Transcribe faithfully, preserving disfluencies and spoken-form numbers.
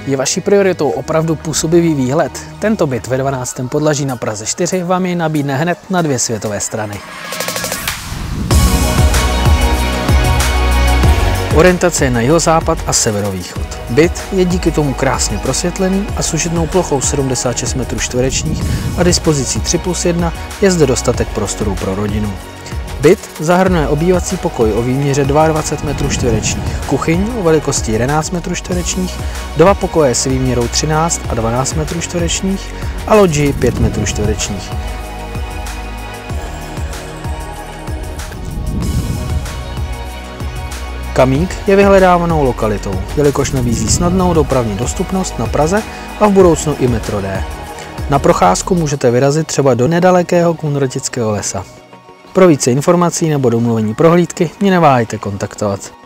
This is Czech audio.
Je vaší prioritou opravdu působivý výhled? Tento byt ve dvanáctém podlaží na Praze čtyři vám jej nabídne hned na dvě světové strany. Orientace je na jihozápad a severovýchod. Byt je díky tomu krásně prosvětlený a s užitnou plochou sedmdesát šest metrů čtverečních a dispozicí tři plus jedna je zde dostatek prostoru pro rodinu. Byt zahrnuje obývací pokoj o výměře dvacet dva metrů čtverečních, kuchyň o velikosti jedenáct metrů čtverečních, dva pokoje s výměrou třináct a dvanáct metrů čtverečních a loďii pět metrů čtverečních. Kamík je vyhledávanou lokalitou, jelikož nabízí snadnou dopravní dostupnost na Praze a v budoucnu i metro D. Na procházku můžete vyrazit třeba do nedalekého Kunratického lesa. Pro více informací nebo domluvení prohlídky mě neváhejte kontaktovat.